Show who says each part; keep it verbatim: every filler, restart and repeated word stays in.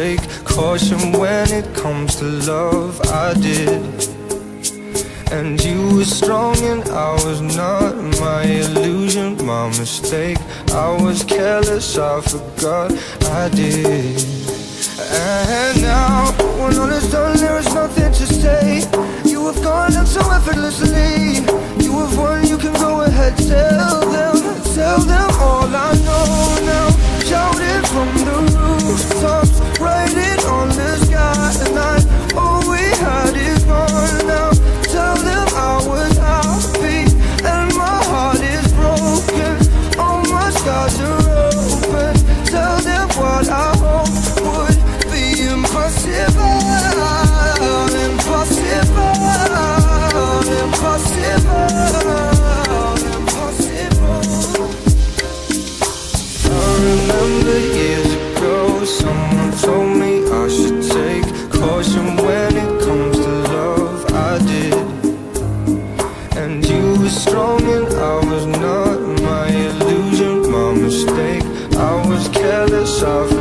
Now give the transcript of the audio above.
Speaker 1: take caution when it comes to love. I did. And you were strong and I was not. My illusion, my mistake. I was careless, I forgot I did. And now, when all is done, there is nothing to say. You have gone out so effortlessly. You have won, you can go ahead, tell them. Tell them all I know now. Shout it from the rooftops, write it on the sky tonight. All we had is gone now. Tell them I was happy and my heart is broken. All my scars are open. Tell them what I hope would be impossible. Impossible. Impossible. I remember years ago, someone told me I should take caution when it comes to love. I did. And you were strong and I was not. My illusion, my mistake. I was careless, I